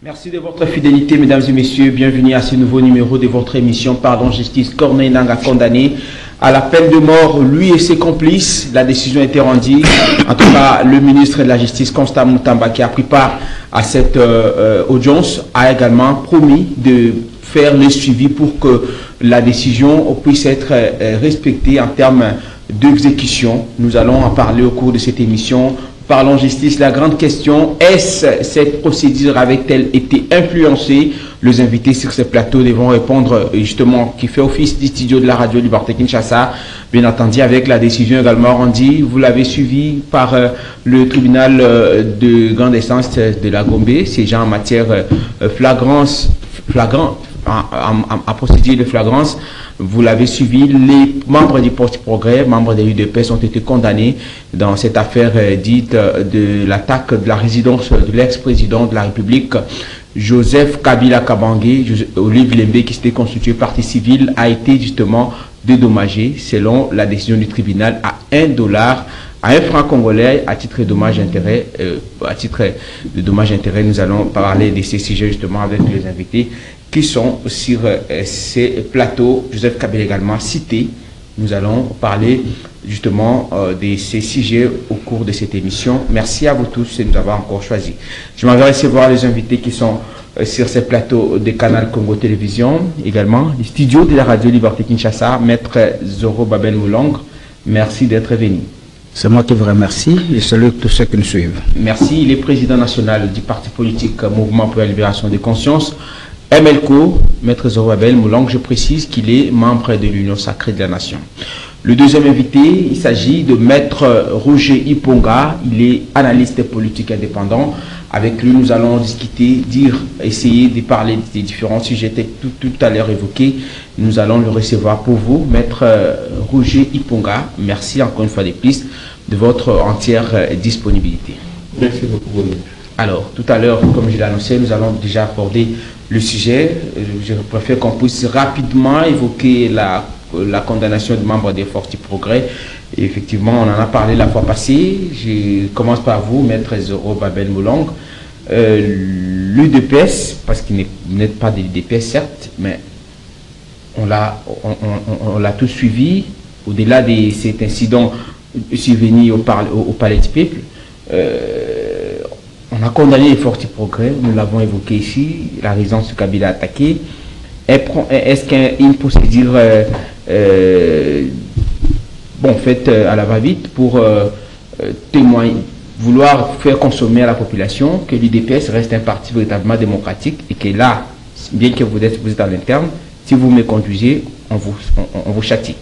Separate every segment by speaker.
Speaker 1: Merci de votre fidélité, mesdames et messieurs. Bienvenue à ce nouveau numéro de votre émission Pardon Justice. Corneille Nangaa condamné à la peine de mort, lui et ses complices. La décision a été rendue. En tout cas, le ministre de la Justice, Constant Mutamba, qui a pris part à cette audience, a également promis de faire le suivi pour que la décision puisse être respectée en termes d'exécution. Nous allons en parler au cours de cette émission. Parlons justice, la grande question, est-ce cette procédure avait-elle été influencée? Les invités sur ce plateau devront répondre justement, qui fait office du studio de la radio Liberté Kinshasa, bien entendu avec la décision également rendue. Vous l'avez suivi par le tribunal de grande instance de la Gombe, c'est en matière à procédure de flagrance. Vous l'avez suivi, les membres du Parti Progrès, membres de l'UDPS ont été condamnés dans cette affaire dite de l'attaque de la résidence de l'ex-président de la République, Joseph Kabila Kabange. Olivier Lembe, qui s'était constitué partie civile, a été justement dédommagé selon la décision du tribunal à $1, à 1 franc congolais, à titre de dommage-intérêt. Nous allons parler de ces sujets justement avec les invités qui sont sur ces plateaux. Joseph Kabila également cité. Nous allons parler justement de ces sujets au cours de cette émission. Merci à vous tous de nous avoir encore choisis. Je m'en vais recevoir les invités qui sont sur ces plateaux de Canal Congo Télévision, également les studios de la radio Liberté Kinshasa, Maître Zoro Babel Moulong. Merci d'être venu.
Speaker 2: C'est moi qui vous remercie et salue tous ceux qui nous suivent.
Speaker 1: Merci. Il est président national du parti politique Mouvement pour la Libération des Consciences, MLCO, Maître Zoro Babel Moulong. Je précise qu'il est membre de l'Union Sacrée de la Nation. Le deuxième invité, il s'agit de Maître Roger Iponga. Il est analyste politique indépendant. Avec lui, nous allons discuter, essayer de parler des différents sujets tout à l'heure évoqués. Nous allons le recevoir pour vous, Maître Roger Iponga. Merci encore une fois de plus de votre entière disponibilité.
Speaker 3: Merci beaucoup.
Speaker 1: Alors, tout à l'heure, comme je l'ai annoncé, nous allons déjà aborder le sujet. Je préfère qu'on puisse rapidement évoquer la condamnation de membres des Forces du Progrès. Et effectivement, on en a parlé la fois passée. Je commence par vous, Maître Zoro Babel Moulong. L'UDPS, parce qu'il n'est pas de l'UDPS certes, mais on l'a tout suivi. Au-delà de cet incident survenu au Palais du Peuple, on a condamné les Forces du Progrès, nous l'avons évoqué ici, la résidence de Kabila attaquée. Est-ce qu'il y a une procédure faite à la va-vite pour témoigner, vouloir faire consommer à la population que l'UDPS reste un parti véritablement démocratique et que là, bien que vous êtes à l'interne, si vous me conduisez, on vous châtie.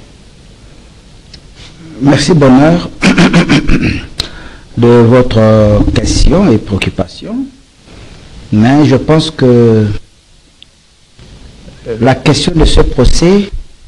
Speaker 2: Merci, bonheur, de votre question et préoccupation. Mais je pense que la question de ce procès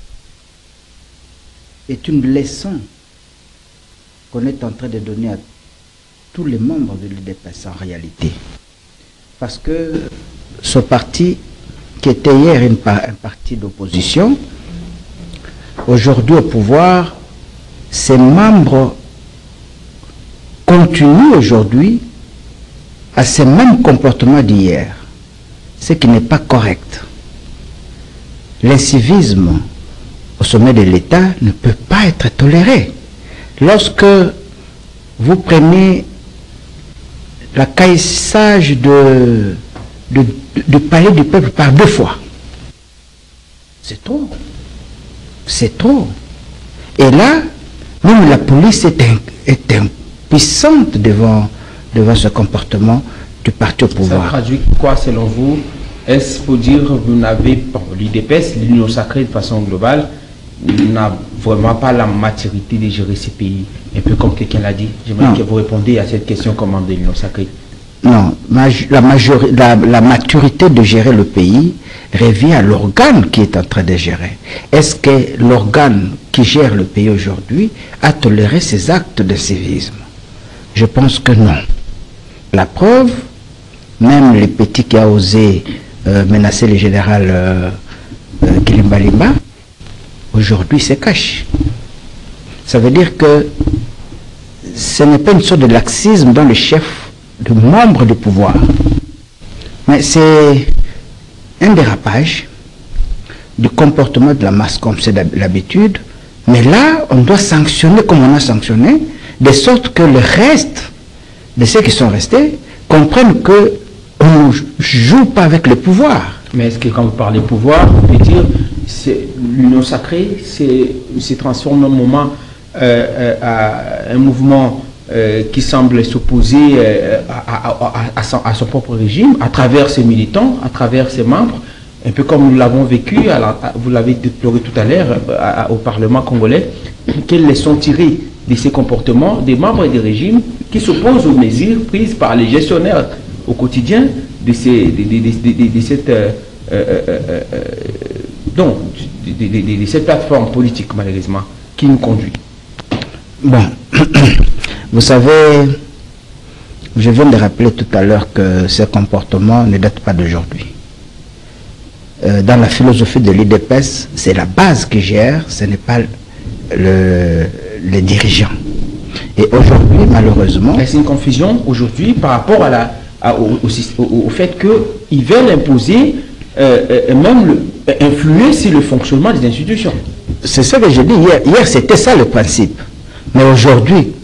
Speaker 2: est une leçon qu'on est en train de donner à tous les membres de l'UDPS en réalité. Parce que ce parti, qui était hier un parti d'opposition, aujourd'hui au pouvoir, ses membres continuent aujourd'hui à ces mêmes comportements d'hier, ce qui n'est pas correct. L'incivisme au sommet de l'État ne peut pas être toléré. Lorsque vous prenez la caissage de Palais du Peuple par 2 fois, c'est trop. C'est trop. Et là, même la police est impuissante devant ce comportement du parti au pouvoir.
Speaker 1: Ça traduit quoi selon vous? Est-ce pour dire que vous n'avez, l'UDPS, l'Union Sacrée de façon globale, n'a vraiment pas la maturité de gérer ces pays? Un peu comme quelqu'un l'a dit. J'aimerais que vous répondiez à cette question comme membre de l'Union Sacrée.
Speaker 2: Non, la maturité de gérer le pays revient à l'organe qui est en train de gérer. Est-ce que l'organe qui gère le pays aujourd'hui a toléré ces actes de civisme? Je pense que non. La preuve, même les petits qui a osé menacer le général Kilimbalimba, aujourd'hui se cachent. Ça veut dire que ce n'est pas une sorte de laxisme dans le chef de membres du pouvoir. Mais c'est un dérapage du comportement de la masse comme c'est l'habitude. Mais là, on doit sanctionner comme on a sanctionné, de sorte que le reste de ceux qui sont restés comprennent qu'on ne joue pas avec le pouvoir.
Speaker 1: Mais est-ce que quand vous parlez pouvoir, vous pouvez dire l'union sacrée se transforme un moment à un mouvement qui semble s'opposer à son propre régime, à travers ses militants, à travers ses membres, un peu comme nous l'avons vécu, vous l'avez déploré tout à l'heure au Parlement congolais. Quelles leçons tirées de ces comportements des membres des régimes qui s'opposent aux mesures prises par les gestionnaires au quotidien de cette plateforme politique, malheureusement, qui nous conduit?
Speaker 2: Bon, vous savez, je viens de rappeler tout à l'heure que ces comportements ne datent pas d'aujourd'hui. Dans la philosophie de l'UDPS, c'est la base qui gère, ce n'est pas les dirigeants. Et aujourd'hui, malheureusement...
Speaker 1: C'est une confusion aujourd'hui par rapport au fait qu'ils veulent imposer, même influer sur le fonctionnement des institutions.
Speaker 2: C'est ça que j'ai dit hier. Hier, c'était ça le principe. Mais aujourd'hui,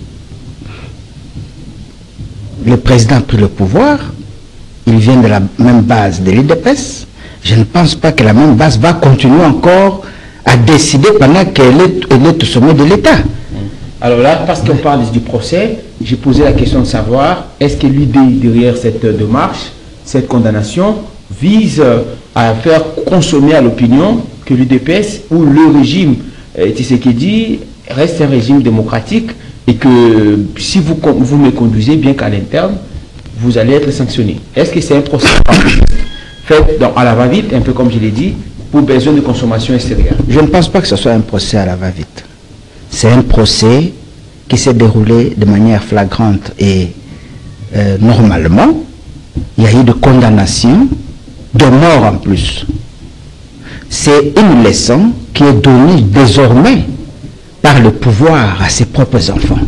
Speaker 2: le président a pris le pouvoir, il vient de la même base de l'UDPS. Je ne pense pas que la même base va continuer encore à décider pendant qu'elle est au sommet de l'État.
Speaker 1: Alors là, parce qu'on parle du procès, j'ai posé la question de savoir, est-ce que l'idée derrière cette démarche, cette condamnation, vise à faire consommer à l'opinion que l'UDPS ou le régime Tshisekedi reste un régime démocratique et que si vous me conduisez, bien qu'à l'interne, vous allez être sanctionné. Est-ce que c'est un procès fait à la va-vite, un peu comme je l'ai dit, pour besoin de consommation extérieure?
Speaker 2: Je ne pense pas que ce soit un procès à la va-vite. C'est un procès qui s'est déroulé de manière flagrante et normalement. Il y a eu de condamnations, de mort en plus. C'est une leçon qui est donnée désormais par le pouvoir à ses propres enfants.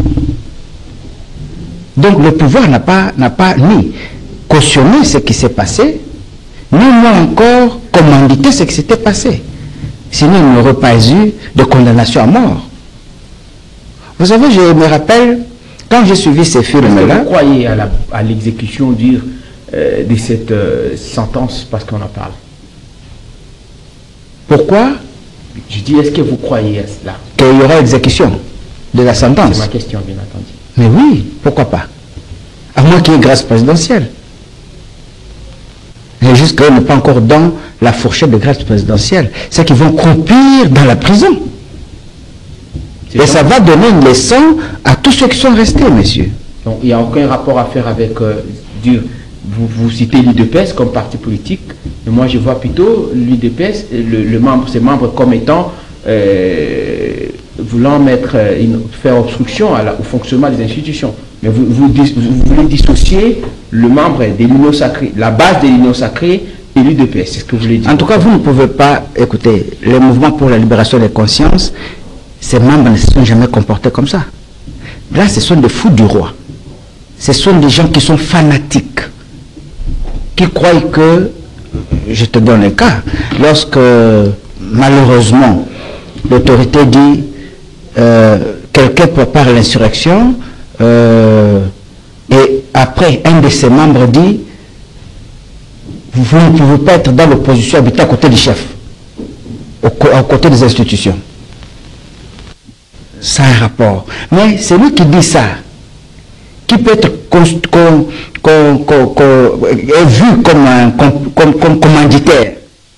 Speaker 2: Donc le pouvoir n'a pas ni cautionné ce qui s'est passé, ni moins encore commandité ce qui s'était passé. Sinon il n'y aurait pas eu de condamnation à mort. Vous savez, je me rappelle, quand j'ai suivi ces films-là...
Speaker 1: Vous croyez à l'exécution de cette sentence parce qu'on en parle?
Speaker 2: Pourquoi?
Speaker 1: Je dis, est-ce que vous croyez à cela?
Speaker 2: Qu'il y aura exécution de la sentence?
Speaker 1: C'est ma question, bien entendu.
Speaker 2: Mais oui, pourquoi pas? À moins qu'il y ait grâce présidentielle. Et jusqu'à n'est pas encore dans la fourchette de grâce présidentielle. C'est qu'ils vont croupir dans la prison. Et ça va donner une leçon à tous ceux qui sont restés, messieurs.
Speaker 1: Donc il n'y a aucun rapport à faire avec... vous citez l'UDPS comme parti politique, mais moi je vois plutôt l'UDPS, ses membres comme étant voulant faire obstruction au fonctionnement des institutions. Mais vous voulez dissocier le membre de l'Union sacrée, la base de l'Union sacrée et l'UDPS, c'est ce que vous voulez dire?
Speaker 2: En tout cas, vous ne pouvez pas, écoutez, le mouvement pour la libération des consciences, ces membres ne se sont jamais comportés comme ça. Là, ce sont des fous du roi. Ce sont des gens qui sont fanatiques, qui croient que, je te donne un cas, lorsque malheureusement l'autorité dit quelqu'un prépare l'insurrection et après un de ses membres dit vous ne pouvez pas être dans l'opposition, habiter à côté du chef, à côté des institutions. Ça a un rapport. Mais c'est lui qui dit ça, qui peut être vu comme commanditaire.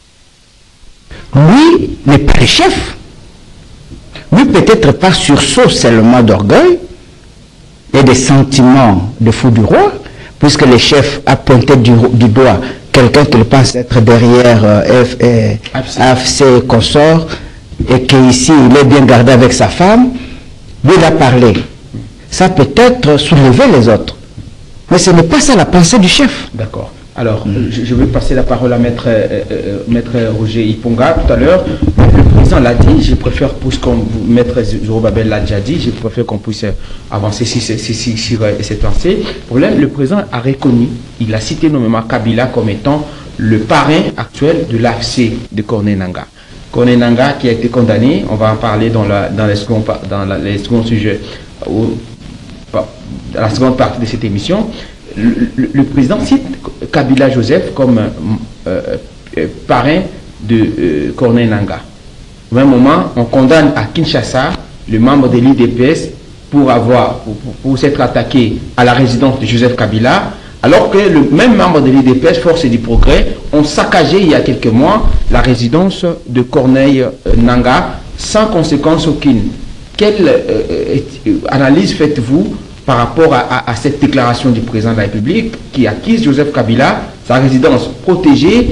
Speaker 2: Lui n'est pas le chef. Lui peut-être par sursaut seulement d'orgueil et des sentiments de fou du roi, puisque le chef a pointé du doigt quelqu'un qu'il pense être derrière AFC consort, et qu'ici il est bien gardé avec sa femme, lui il a parlé. Ça peut être soulever les autres. Mais ce n'est pas ça la pensée du chef.
Speaker 1: D'accord. Alors, je vais passer la parole à Maître Roger Iponga tout à l'heure. Le président l'a dit, je préfère, puisqu'on Maître Zorobabel l'a déjà dit, je préfère qu'on puisse avancer sur cette pensée. Problème, le président a reconnu, il a cité nommément Kabila comme étant le parrain actuel de l'AFC de Corneille Nangaa. Corneille Nangaa qui a été condamné, on va en parler dans les seconds sujets, dans la seconde partie de cette émission. Le président cite Kabila Joseph comme parrain de Corneille Nangaa. Au même moment, on condamne à Kinshasa le membre de l'IDPS pour s'être attaqué à la résidence de Joseph Kabila, alors que le même membre de l'IDPS, Force du Progrès, ont saccagé il y a quelques mois la résidence de Corneille Nangaa sans conséquence aucune. Quelle analyse faites-vous par rapport à cette déclaration du président de la République qui acquise Joseph Kabila, sa résidence protégée?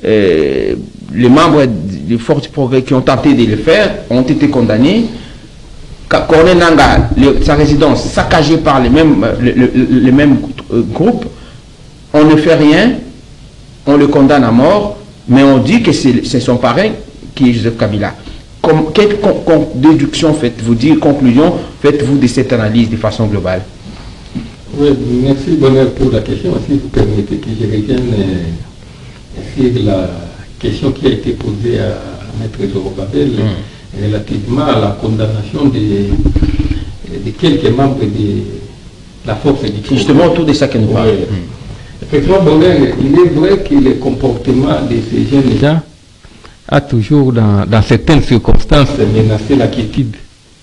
Speaker 1: Les membres des Forces du Progrès qui ont tenté de le faire ont été condamnés. Corneille Nangaa, sa résidence saccagée par les mêmes groupes, on ne fait rien, on le condamne à mort, mais on dit que c'est son parrain qui est Joseph Kabila. Quelle déduction faites-vous, conclusion faites-vous de cette analyse de façon globale?
Speaker 3: Oui, merci Bonheur pour la question. Si vous permettez que je revienne sur la question qui a été posée à Maître Zorobabel relativement à la condamnation de quelques membres de la force du Congo.
Speaker 1: Justement autour de ça que nous parlons.
Speaker 3: Effectivement, Bonheur, il est vrai que le comportement de ces jeunes gens a toujours, dans certaines circonstances, menacé la quiétude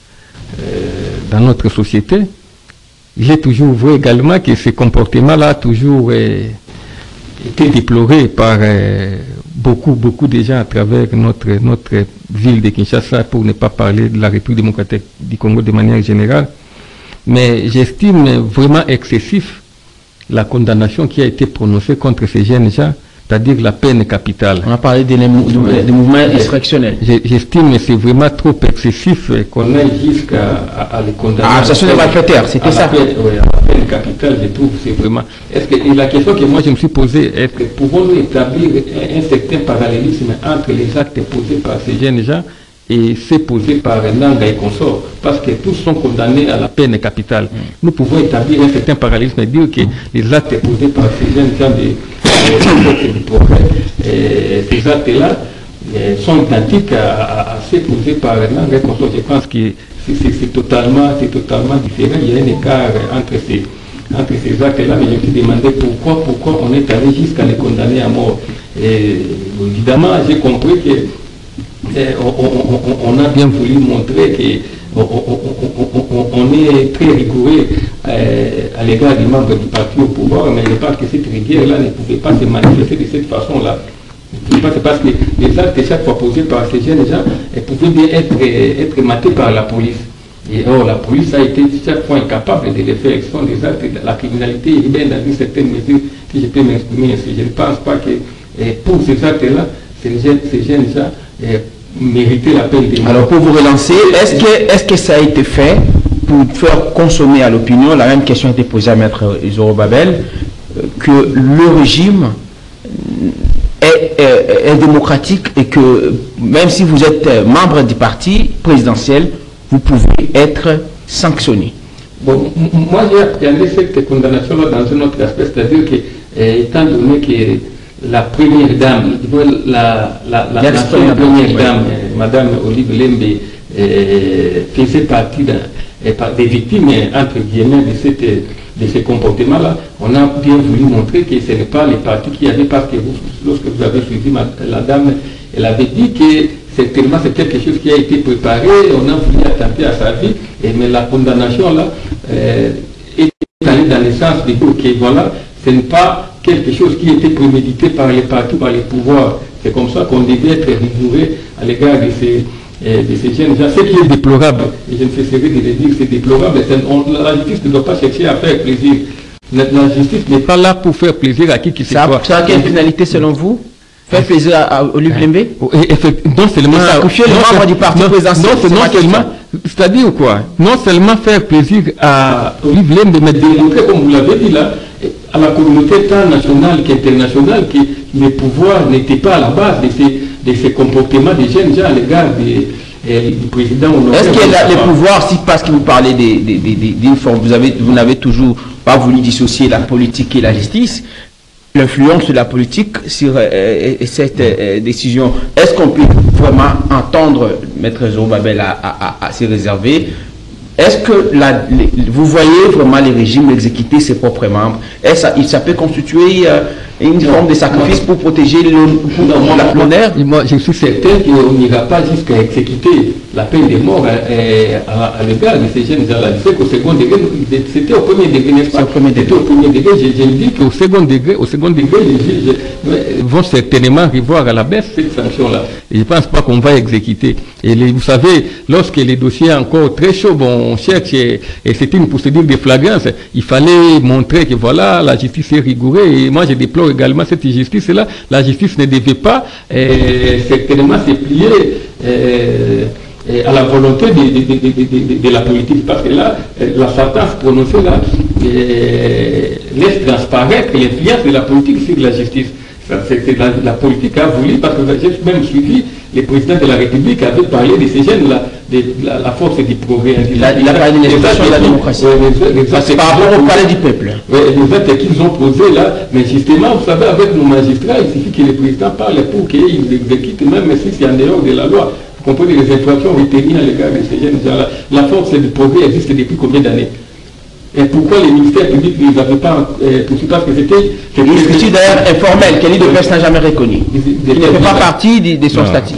Speaker 3: dans notre société. Il est toujours vrai également que ce comportement-là a toujours été déploré par beaucoup de gens à travers notre ville de Kinshasa, pour ne pas parler de la République démocratique du Congo de manière générale. Mais j'estime vraiment excessif la condamnation qui a été prononcée contre ces jeunes gens, c'est-à-dire la peine capitale.
Speaker 1: On a parlé des mouvements insurrectionnels.
Speaker 3: J'estime que c'est vraiment trop excessif qu'on aille jusqu'à les condamner.
Speaker 1: Ah, ça serait malfaiteur, c'était ça.
Speaker 3: Oui, à la peine capitale, je trouve, c'est vraiment... Et la question que moi je me suis posée, est-ce que pouvons-nous établir un certain parallélisme entre les actes posés par ces jeunes gens et ceux posés par Nangaa et consorts, parce que tous sont condamnés à la peine capitale. Nous pouvons établir un certain parallélisme et dire que les actes posés par ces jeunes gens ces actes-là sont identiques à ceux posés par Nangaa et consorts. Je pense que c'est totalement différent. Il y a un écart entre ces actes-là, mais je me suis demandé pourquoi on est allé jusqu'à les condamner à mort. Évidemment, j'ai compris que on a bien voulu montrer qu'on est très rigoureux à l'égard des membres du parti au pouvoir, mais je pense que cette rigueur-là ne pouvait pas se manifester de cette façon-là. C'est parce que les actes chaque fois posés par ces jeunes gens pouvaient bien être matés par la police. Et or, la police a été chaque fois incapable de les faire. Ce sont des actes de la criminalité urbaine dans une certaine mesure, si je peux m'exprimer ainsi. Je ne pense pas que pour ces actes-là, ces jeunes gens mériter la peine de mort. Alors,
Speaker 1: pour vous relancer, est-ce que ça a été fait pour faire consommer à l'opinion? La même question a été posée à Maître Zorobabel, que le régime est démocratique et que même si vous êtes membre du parti présidentiel, vous pouvez être sanctionné.
Speaker 3: Bon, moi j'ai appréhendé cette condamnation-là dans un autre aspect, c'est-à-dire que, étant donné que la première dame, la première dame, Madame Olive Lembe, faisait partie des victimes, entre guillemets, de ce comportement-là, on a bien voulu montrer que ce n'est pas les partis qui avaient, parce que lorsque vous avez suivi la dame, elle avait dit que certainement c'est quelque chose qui a été préparé, on a voulu attenter à sa vie, mais la condamnation-là est allée dans le sens de dire que voilà, ce n'est pas quelque chose qui était prémédité par les partis, par les pouvoirs. C'est comme ça qu'on devait être rigoureux à l'égard de ces jeunes gens. Ce qui est déplorable, et je ne cesserai de le dire, c'est déplorable. La justice ne doit pas chercher à faire plaisir. La justice n'est pas là pour faire plaisir à qui que ce soit.
Speaker 1: Ça a quelle finalité selon vous? Faire plaisir à Olive Lembe?
Speaker 3: Non seulement
Speaker 1: sacrifier les membres du parti présidentiel.
Speaker 3: Non seulement, c'est-à-dire quoi? Non seulement faire plaisir à Olive Lembe, mais démontrer, comme vous l'avez dit là, à la communauté tant nationale qu'internationale que les pouvoirs n'étaient pas à la base de ces comportements des jeunes gens à l'égard du président.
Speaker 1: Est-ce que les pouvoirs, si parce que vous parlez d'une forme, vous n'avez toujours pas voulu dissocier la politique et la justice, l'influence de la politique sur cette décision, est-ce qu'on peut vraiment entendre Maître Zorobabel à se réserver? Est-ce que vous voyez vraiment les régimes exécuter ses propres membres? Ça peut constituer une forme de sacrifice pour protéger l'honneur?
Speaker 3: Moi, je suis certain qu'on n'ira pas jusqu'à exécuter la peine de mort à l'égard de ces jeunes gens-là. Je sais qu'au second degré, c'était au premier degré, n'est-ce pas? C'était au premier degré. Je dis qu'au second degré, les juges vont certainement revoir à la baisse cette sanction-là. Et je ne pense pas qu'on va exécuter. Et vous savez, lorsque les dossiers sont encore très chauds, on cherche, et c'était une procédure de flagrance, il fallait montrer que voilà, la justice est rigoureuse. Et moi, je déplore également cette justice-là. La justice ne devait pas certainement se plier à la volonté de la politique, parce que là, la sentence prononcée là laisse transparaître l'influence de la politique sur la justice. C'est la politique a voulu, parce que j'ai même suivi le président de la République avait parlé de ces jeunes-là, de la force du progrès.
Speaker 1: Il a parlé de l'expression de la démocratie. C'est par rapport au palais du peuple.
Speaker 3: Les actes qu'ils ont posés là, mais justement, vous savez, avec nos magistrats, il suffit que le président parle pour qu'ils exécutent, même si c'est en dehors de la loi. Vous comprenez, les infractions retenues à l'égard de ces jeunes gens-là. La force du progrès existe depuis combien d'années? Et pourquoi les ministères publics ne les avaient pas poursuivis? Parce que c'était
Speaker 1: une structure d'ailleurs informelle que l'île de Pêche n'a jamais reconnue. Il ne fait pas partie de son statut.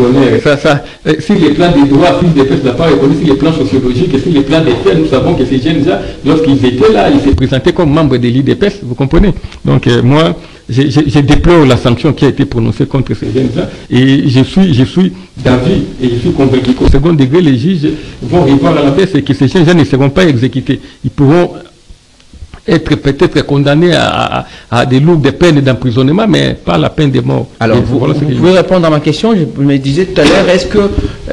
Speaker 3: Si les plans des droits, si les Pêche n'a pas reconnu, si les plans sociologiques, si les plans des faits, nous savons que ces jeunes-là, lorsqu'ils étaient là, ils se présentaient comme membres de l'île de Pêche, vous comprenez? Donc moi, je déplore la sanction qui a été prononcée contre ces jeunes-là, et je suis d'avis et je suis convaincu qu'au second degré, les juges vont revoir à la baisse et que ces jeunes-là ne seront pas exécutés. Ils pourront être peut-être condamnés à des lourdes peines d'emprisonnement, mais pas la peine de mort.
Speaker 1: Alors, vous pouvez répondre à ma question. Je me disais tout à l'heure, est-ce que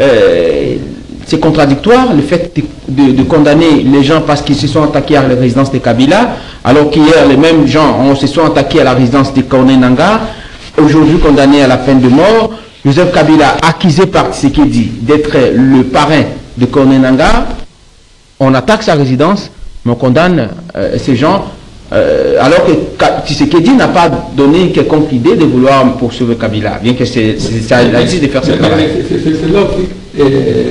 Speaker 1: c'est contradictoire le fait de condamner les gens parce qu'ils se sont attaqués à la résidence de Kabila, alors qu'hier les mêmes gens se sont attaqués à la résidence de Corneille Nangaa, aujourd'hui condamnés à la peine de mort? Joseph Kabila, accusé par Tshisekedi d'être le parrain de Corneille Nangaa, on attaque sa résidence, mais on condamne ces gens, alors que Tshisekedi n'a pas donné quelconque idée de vouloir poursuivre Kabila, bien que ça existe de faire ce travail.
Speaker 3: C'est là aussi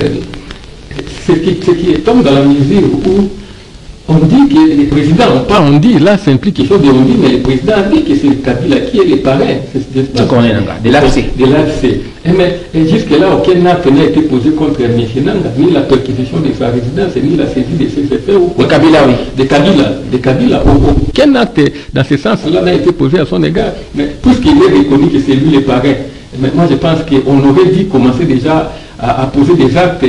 Speaker 3: ce qui tombe dans la mesure où on dit que les présidents n'ont pas, on dit, là ça implique quelque chose de on dit, mais le président a dit que c'est Kabila qui est le parrain
Speaker 1: de l'AFC.
Speaker 3: Et jusque-là, aucun acte n'a été posé contre M. Nanga, ni la perquisition de sa résidence, ni la saisie de ses effets.
Speaker 1: De Kabila, oui.
Speaker 3: De Kabila. Aucun acte dans ce sens-là n'a été posé à son égard. Mais puisqu'il est reconnu que c'est lui le parrain, mais moi je pense qu'on aurait dû commencer déjà à poser des actes.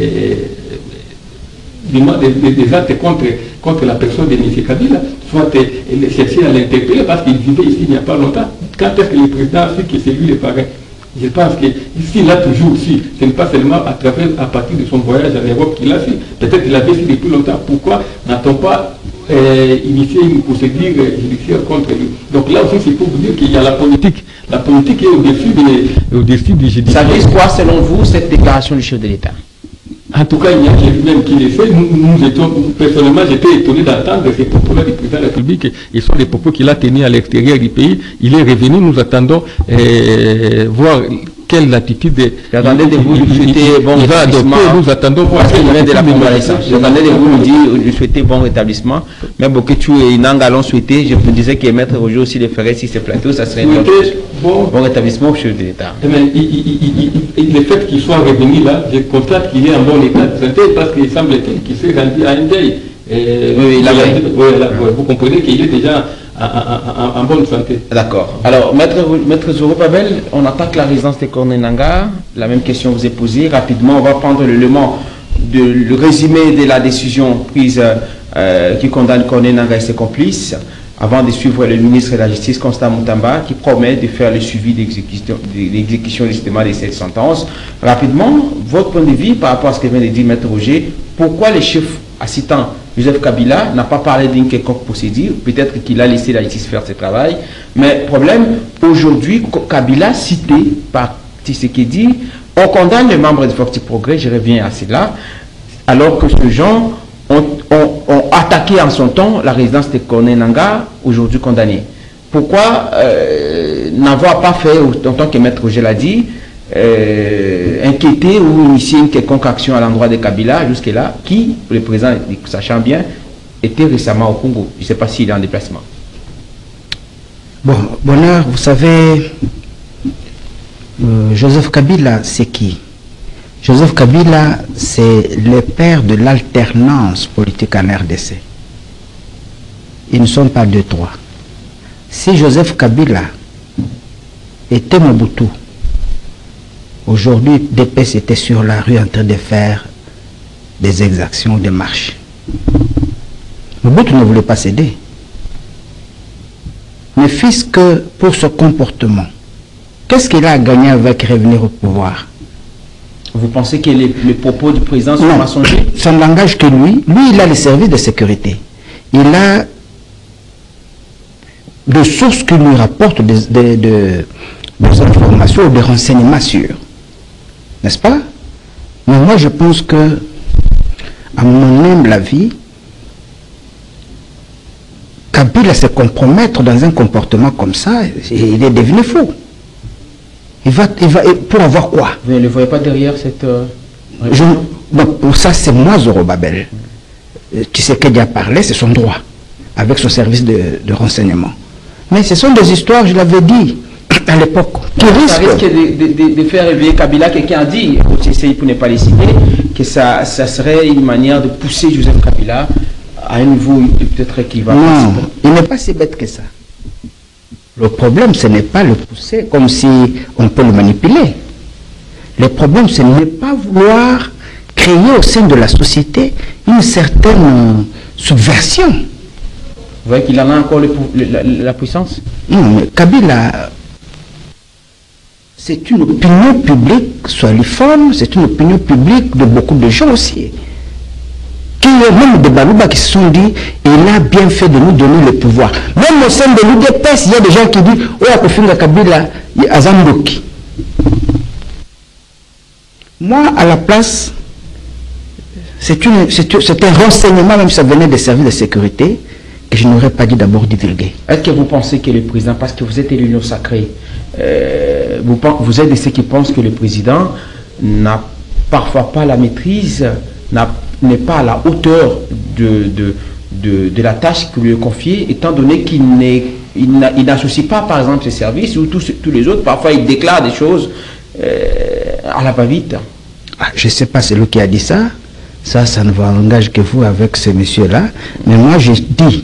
Speaker 3: Des actes contre la personne de M. Kabila, soit chercher à l'interpeller parce qu'il vivait ici il n'y a pas longtemps. Quand est-ce que le président a su que c'est lui le parrain? Je pense que s'il a toujours su, ce n'est pas seulement à partir de son voyage en Europe qu'il a su. Peut-être qu'il avait su depuis longtemps. Pourquoi n'a-t-on pas initié une procédure judiciaire contre lui? Donc là aussi, c'est pour vous dire qu'il y a la politique. La politique est au-dessus du judiciaire.
Speaker 1: Ça dit quoi, selon vous, cette déclaration du chef de l'État?
Speaker 3: En tout cas, il y a lui-même qui le fait. Personnellement, j'étais étonné d'entendre ces propos-là du président de la République. Ils sont des propos qu'il a tenus à l'extérieur du pays. Il est revenu, nous attendons voir quelle attitude
Speaker 1: j'attendais de vous souhaiter bon rétablissement.
Speaker 3: Nous attendons voir
Speaker 1: de la convalescence. J'attendais de vous nous dire de souhaiter bon rétablissement. Mais Boketu et Nanga l'ont souhaité. Je me disais que Maître Roger aussi le ferait si c'est plateau. Ça serait bon rétablissement au chef de l'État.
Speaker 3: Le fait qu'il soit revenu là, je constate qu'il est en bon état de santé parce qu'il semble-t-il qu'il s'est rendu à un deuil. Vous comprenez qu'il est déjà en bonne santé.
Speaker 1: D'accord. Alors, Maître Zorobabel, on attaque la résidence de Corneille Nangaa. La même question vous est posée. Rapidement, on va prendre le résumé de la décision prise qui condamne Corneille Nangaa et ses complices, avant de suivre le ministre de la Justice, Constant Moutamba, qui promet de faire le suivi d'exécution justement de cette sentence. Rapidement, votre point de vue par rapport à ce que vient de dire Maître Roger, pourquoi les chefs assistants Joseph Kabila n'a pas parlé d'une quelconque procédure. Peut-être qu'il a laissé la justice faire ses travail. Mais problème, aujourd'hui, Kabila, cité par Tshisekedi, on condamne les membres du Parti Progrès, je reviens à cela, alors que ces gens ont attaqué en son temps la résidence de Corneille Nangaa, aujourd'hui condamnée. Pourquoi n'avoir pas fait, en tant que Maître Roger l'a dit, inquiéter ou initier une quelconque action à l'endroit de Kabila jusque-là, qui, le président, sachant bien, était récemment au Congo. Je ne sais pas s'il est en déplacement.
Speaker 2: Bon, Bonheur, vous savez, Joseph Kabila, c'est qui? Joseph Kabila, c'est le père de l'alternance politique en RDC. Ils ne sont pas deux, trois. Si Joseph Kabila était Mobutu, aujourd'hui, DPS était sur la rue en train de faire des exactions, des marches. Mobutu ne voulait pas céder. Mais puisque pour ce comportement, qu'est-ce qu'il a gagné avec revenir au pouvoir?
Speaker 1: Vous pensez que les propos du président sont mensongers?
Speaker 2: Ça n'engage que lui. Lui, il a les services de sécurité. Il a des sources qui lui rapportent des informations ou des renseignements sûrs. N'est-ce pas? Mais moi, je pense que, à mon humble avis, Kabila se compromettre dans un comportement comme ça, il est devenu fou. Il va, pour avoir quoi?
Speaker 1: Vous ne le voyez pas derrière cette...
Speaker 2: Pour ça, c'est moi, Zorobabel. Tu sais qu'il a parlé, c'est son droit, avec son service de renseignement. Mais ce sont des histoires, je l'avais dit à l'époque, qui
Speaker 1: risque de faire réveiller Kabila. Quelqu'un a dit, pour ne pas les citer, que ça serait une manière de pousser Joseph Kabila à un niveau peut-être équivalent.
Speaker 2: Non, il n'est pas si bête que ça. Le problème, ce n'est pas le pousser comme si on peut le manipuler. Le problème, ce n'est pas vouloir créer au sein de la société une certaine subversion.
Speaker 1: Vous voyez qu'il en a encore la puissance?
Speaker 2: Non, mais Kabila, c'est une opinion publique soliforme, c'est une opinion publique de beaucoup de gens aussi. Même des Balouba qui se sont dit, il a bien fait de nous donner le pouvoir. Même au sein de l'UDPS, il y a des gens qui disent, oh, Akofinga Kabila, Azamboki. Moi, à la place, c'est un renseignement, même si ça venait des services de sécurité, que je n'aurais pas dit d'abord divulguer.
Speaker 1: Est-ce que vous pensez que le président, parce que vous êtes l'union sacrée, vous êtes de ceux qui pensent que le président n'a parfois pas la maîtrise, n'est pas à la hauteur de la tâche que lui est confiée, étant donné qu'il n'associe pas, par exemple, ses services ou tous les autres. Parfois, il déclare des choses à la va-vite.
Speaker 2: Je ne sais pas, c'est lui qui a dit ça. Ça ne vous engage que vous avec ce monsieur-là. Mais moi, je dis,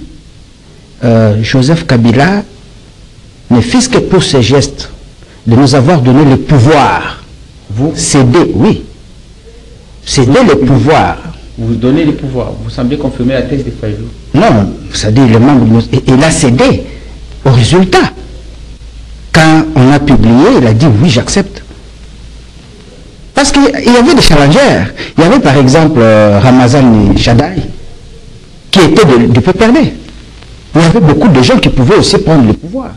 Speaker 2: Joseph Kabila ne fils que pour ses gestes, de nous avoir donné le pouvoir.
Speaker 1: Vous
Speaker 2: cédez, oui. Cédez le pouvoir.
Speaker 1: Vous donnez le pouvoir. Vous semblez confirmer la thèse de Fayou.
Speaker 2: Non, c'est-à-dire le membre, il a cédé au résultat. Quand on a publié, il a dit oui, j'accepte. Parce qu'il y avait des challengers. Il y avait par exemple Ramazan Shadai, qui était du PPRD. Il y avait beaucoup de gens qui pouvaient aussi prendre le pouvoir.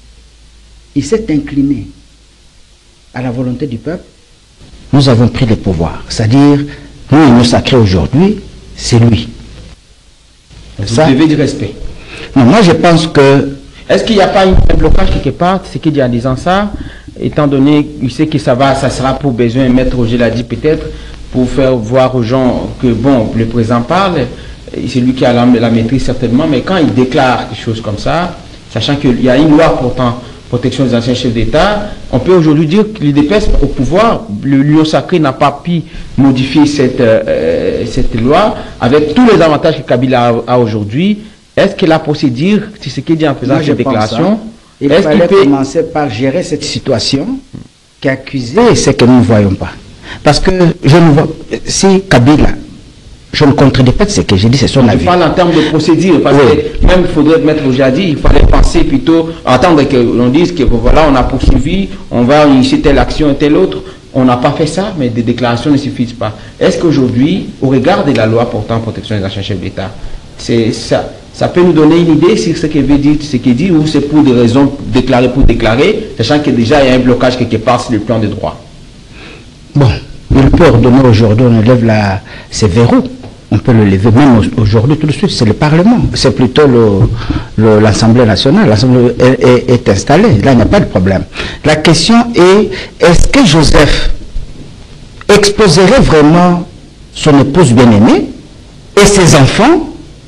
Speaker 2: Il s'est incliné à la volonté du peuple. Nous avons pris le pouvoir. C'est-à-dire, nous, il nous sacré aujourd'hui, c'est lui.
Speaker 1: Vous devez du respect.
Speaker 2: Non, moi je pense que...
Speaker 1: Est-ce qu'il n'y a pas un blocage quelque part, ce qu'il dit en disant ça, étant donné, il sait que ça sera pour besoin, Maître Roger l'a dit peut-être, pour faire voir aux gens que, bon, le président parle, c'est lui qui a la maîtrise certainement, mais quand il déclare quelque chose comme ça, sachant qu'il y a une loi portant protection des anciens chefs d'État, on peut aujourd'hui dire que l'UDPS au pouvoir, l'Union sacrée n'a pas pu modifier cette loi avec tous les avantages que Kabila a aujourd'hui. Est-ce que la procédure, c'est ce qu'il dit en faisant cette déclaration,
Speaker 2: il fallait commencer par gérer cette situation qui est accusée, c'est que nous ne voyons pas. Parce que je ne vois, si Kabila, je ne contredis pas de ce que j'ai dit, c'est son avis.
Speaker 1: Je parle en termes de procédure, parce que même il faudrait mettre au jardin, il fallait penser plutôt, attendre que l'on dise que voilà, on a poursuivi, on va initier telle action et telle autre. on n'a pas fait ça, mais des déclarations ne suffisent pas. Est-ce qu'aujourd'hui, au regard de la loi portant protection des agents chefs d'État, ça peut nous donner une idée sur ce qu'il veut dire, ce qu'il dit, ou c'est pour des raisons déclarées pour déclarer, sachant que déjà il y a un blocage quelque part sur le plan des droits?
Speaker 2: Bon, il peut ordonner aujourd'hui, on lève ces verrous. On peut le lever même aujourd'hui tout de suite. C'est le Parlement. C'est plutôt l'Assemblée nationale. L'Assemblée est installée. Là, il n'y a pas de problème. La question est-ce que Joseph exposerait vraiment son épouse bien-aimée et ses enfants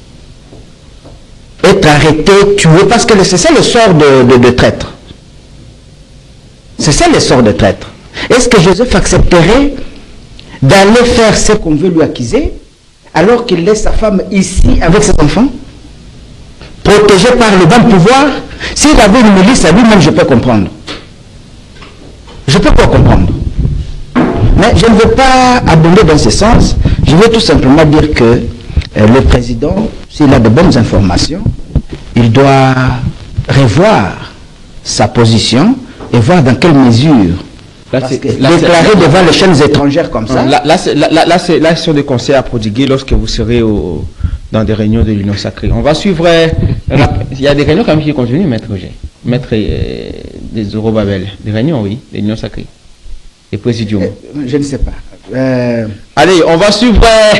Speaker 2: être arrêtés, tués? Parce que c'est ça le sort de traître. C'est ça le sort de traître. Est-ce que Joseph accepterait d'aller faire ce qu'on veut lui accuser, alors qu'il laisse sa femme ici avec ses enfants, protégé par le bon pouvoir? S'il avait une milice à lui-même, je peux comprendre. Je peux pas comprendre. Mais je ne veux pas abonder dans ce sens. Je veux tout simplement dire que le président, s'il a de bonnes informations, il doit revoir sa position et voir dans quelle mesure. Déclarer devant les chaînes étrangères comme ça.
Speaker 1: Là, ce sont des conseils à prodiguer lorsque vous serez dans des réunions de l'Union sacrée. On va suivre. Il y a des réunions quand même qui continuent, maître Roger. Maître des Zorobabel. Des réunions, oui, de l'Union sacrée. Des présidiums.
Speaker 2: Je ne sais pas.
Speaker 1: Allez, on va suivre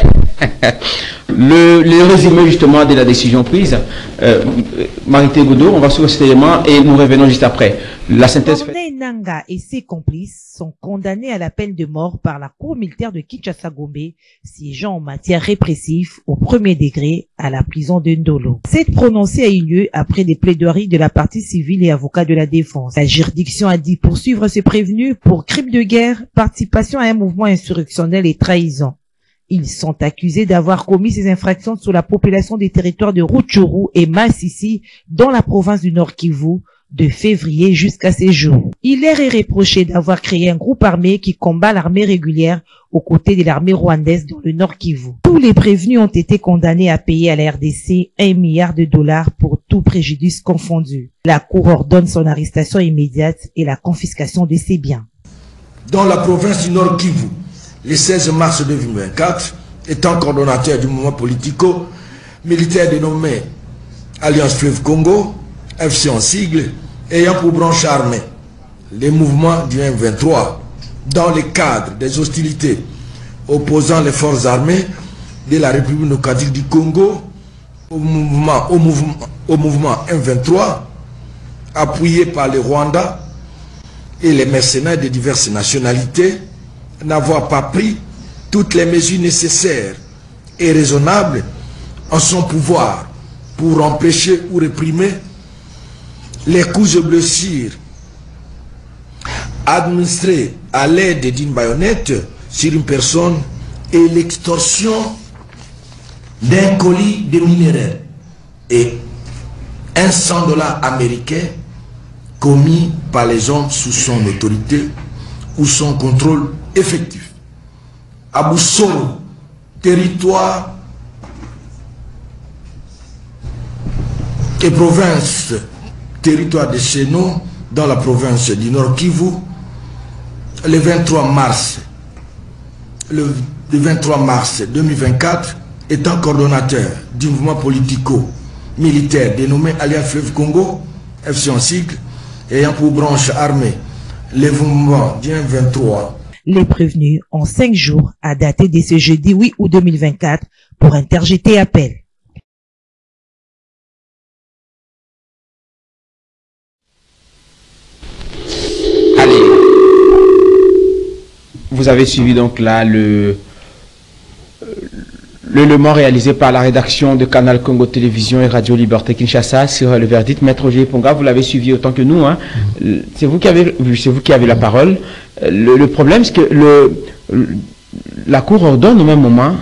Speaker 1: le résumé justement de la décision prise. Marité Goudou, on va suivre cet élément et nous revenons juste après. La synthèse.
Speaker 4: Corneille Nangaa et ses complices sont condamnés à la peine de mort par la Cour militaire de Kinshasa-Gombe, siégeant en matière répressive au premier degré à la prison de Ndolo. Cette prononcée a eu lieu après des plaidoiries de la partie civile et avocats de la défense. La juridiction a dit poursuivre ce prévenu pour crime de guerre, participation à un mouvement insurrectionnel et trahison. Ils sont accusés d'avoir commis ces infractions sur la population des territoires de Rutshuru et Masisi dans la province du Nord Kivu de février jusqu'à ces jours. Il leur est reproché d'avoir créé un groupe armé qui combat l'armée régulière aux côtés de l'armée rwandaise dans le Nord Kivu. Tous les prévenus ont été condamnés à payer à la RDC $1 milliard pour tout préjudice confondu. La Cour ordonne son arrestation immédiate et la confiscation de ses biens.
Speaker 5: Dans la province du Nord Kivu, le 16 mars 2024, étant coordonnateur du mouvement politico-militaire dénommé Alliance Fleuve Congo, FC en sigle, ayant pour branche armée les mouvements du M23 dans le cadre des hostilités opposant les forces armées de la République démocratique du Congo au mouvement M23 appuyé par le Rwanda et les mercenaires de diverses nationalités, n'avoir pas pris toutes les mesures nécessaires et raisonnables en son pouvoir pour empêcher ou réprimer les coups et blessures administrés à l'aide d'une baïonnette sur une personne et l'extorsion d'un colis de minerais et un $100 américains commis par les hommes sous son autorité ou son contrôle effectif. À Boussoro, territoire et province, territoire de Seno, dans la province du Nord Kivu, le 23 mars 2024, étant coordonnateur du mouvement politico-militaire dénommé Alliance Fleuve Congo, FC en sigle, ayant pour branche armée les mouvements du M23.
Speaker 4: Les prévenus ont 5 jours à dater de ce jeudi 8 août 2024 pour interjeter appel.
Speaker 1: Allez, vous avez suivi donc là l'élément réalisé par la rédaction de Canal Congo Télévision et Radio Liberté Kinshasa sur le verdict. Maître Roger Ponga, vous l'avez suivi autant que nous. Hein. C'est vous qui avez la parole. Le problème, c'est que la Cour ordonne au même moment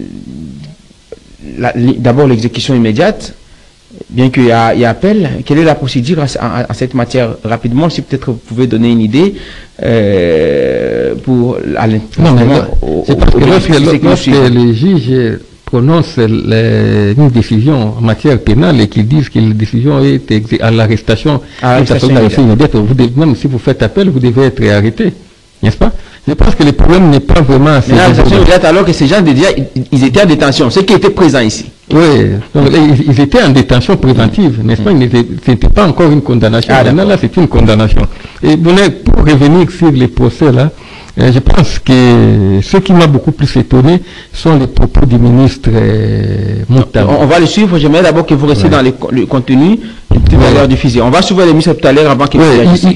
Speaker 1: d'abord l'exécution immédiate, bien qu'il y a appel. Quelle est la procédure en cette matière? Rapidement, si peut-être vous pouvez donner une idée pour...
Speaker 3: C'est parce que lorsque les juges prononcent une décision en matière pénale et qu'ils disent que la décision est à l'arrestation immédiate, même si vous faites appel, vous devez être arrêté. n'est-ce pas? Je pense que le problème n'est pas vraiment à
Speaker 1: mais l'arrestation immédiate, alors que ces gens déjà, ils étaient en détention, ceux qui étaient présents ici.
Speaker 3: Oui, donc, ils étaient en détention préventive, n'est-ce pas? Ce n'était pas encore une condamnation. Maintenant, là, c'est une condamnation. Et bon, pour revenir sur les procès, là, je pense que ce qui m'a beaucoup plus étonné sont les propos du ministre Moutamba.
Speaker 1: On va le suivre. J'aimerais d'abord que vous restiez dans le contenu tout à l'heure diffusé. On va suivre le ministre tout à l'heure avant qu'il
Speaker 3: réagisse.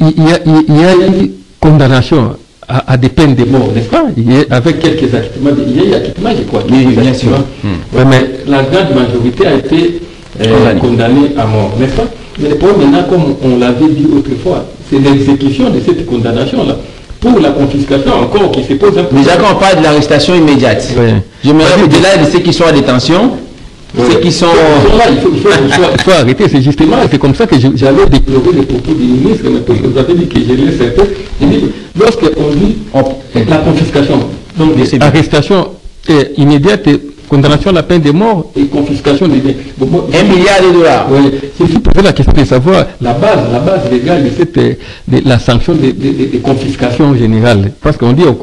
Speaker 3: Il y a une condamnation à des peines de mort, n'est-ce pas? Avec quelques acquittements. Il y a eu acquittement, je crois.
Speaker 1: Oui, bien sûr.
Speaker 3: Ouais, mais la grande majorité a été condamnée à mort, n'est-ce pas? Mais le problème maintenant, comme on l'avait dit autrefois, c'est l'exécution de cette condamnation-là. Pour la confiscation encore qui se pose un peu.
Speaker 1: Déjà quand on parle de l'arrestation immédiate, je me rappelle au-delà de ceux qui sont en détention, ceux qui sont...
Speaker 3: Il faut arrêter, c'est justement, c'est comme ça que j'allais déplorer les propos du ministre, mais vous avez dit que je laisse un peu. Lorsqu'on dit la confiscation, donc l'arrestation immédiate, condamnation à la peine de mort et confiscation des biens.
Speaker 1: $1 milliard.
Speaker 3: Oui, c'est juste poser la question de savoir la base légale de la sanction de confiscation générale. Parce qu'on dit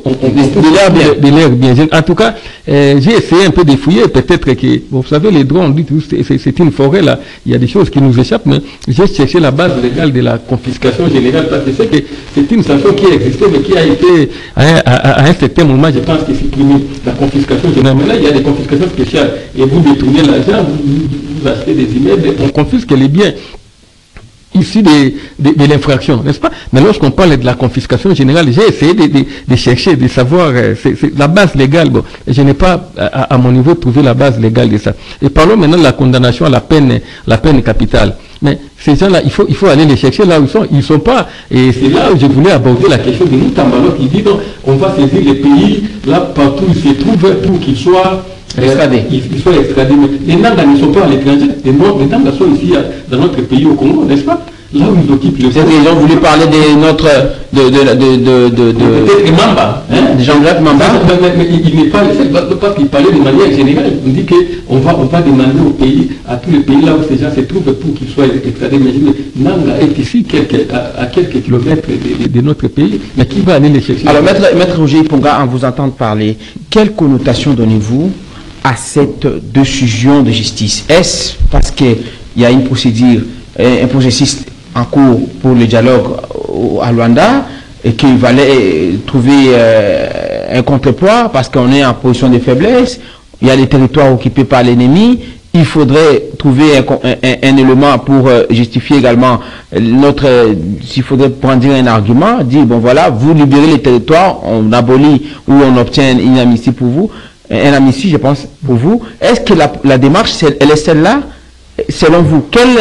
Speaker 3: de l'air bien. En tout cas, j'ai essayé un peu de fouiller, peut-être que, vous savez, les droits, on dit que c'est une forêt là, il y a des choses qui nous échappent, mais j'ai cherché la base légale de la confiscation générale parce que c'est que c'est une sanction qui existait, mais qui a été, à un certain moment, je pense, que supprimée. La confiscation générale. Mais là, il y a des confiscations spéciales et vous détournez l'argent, vous achetez des immeubles, on confisque les biens issus de l'infraction, n'est-ce pas? Mais lorsqu'on parle de la confiscation générale, j'ai essayé de chercher, de savoir c'est la base légale. Bon, je n'ai pas à mon niveau trouvé la base légale de ça. Et parlons maintenant de la condamnation à la peine capitale. Mais ces gens-là, il faut aller les chercher là où ils sont. Ils ne sont pas. Et c'est là où je voulais aborder la question de Moutamba qui dit donc, on va saisir les pays là partout où ils se trouvent pour qu'ils soient extradés. Ils soient extradés. Les Nanga ne sont pas à l'étranger. Les Nanga sont ici dans notre pays au Congo, n'est-ce pas? Là où ils occupent le...
Speaker 1: Peut-être qu'ils ont voulu parler de notre...
Speaker 3: Peut-être Mamba.
Speaker 1: De Jean-Jacques Mamba.
Speaker 3: Mais il n'est pas le seul, parce qu'il parlait de manière générale. On dit qu'on va demander au pays, à tous les pays là où ces gens se trouvent pour qu'ils soient extradés. Imaginez, Nanga est ici à quelques kilomètres de notre pays, mais qui va aller les chercher?
Speaker 1: Alors, Maître Roger Ponga, en vous entendant parler, quelle connotation donnez-vous à cette décision de justice? Est-ce parce qu'il y a une procédure, un processus en cours pour le dialogue à Luanda et qu'il fallait trouver un contrepoids parce qu'on est en position de faiblesse, il y a des territoires occupés par l'ennemi, il faudrait trouver un élément pour justifier également s'il faudrait prendre un argument, dire bon voilà, vous libérez les territoires, on abolit ou on obtient une amnistie pour vous, un amnistie je pense pour vous. Est-ce que la démarche, elle est celle-là? Selon vous, quel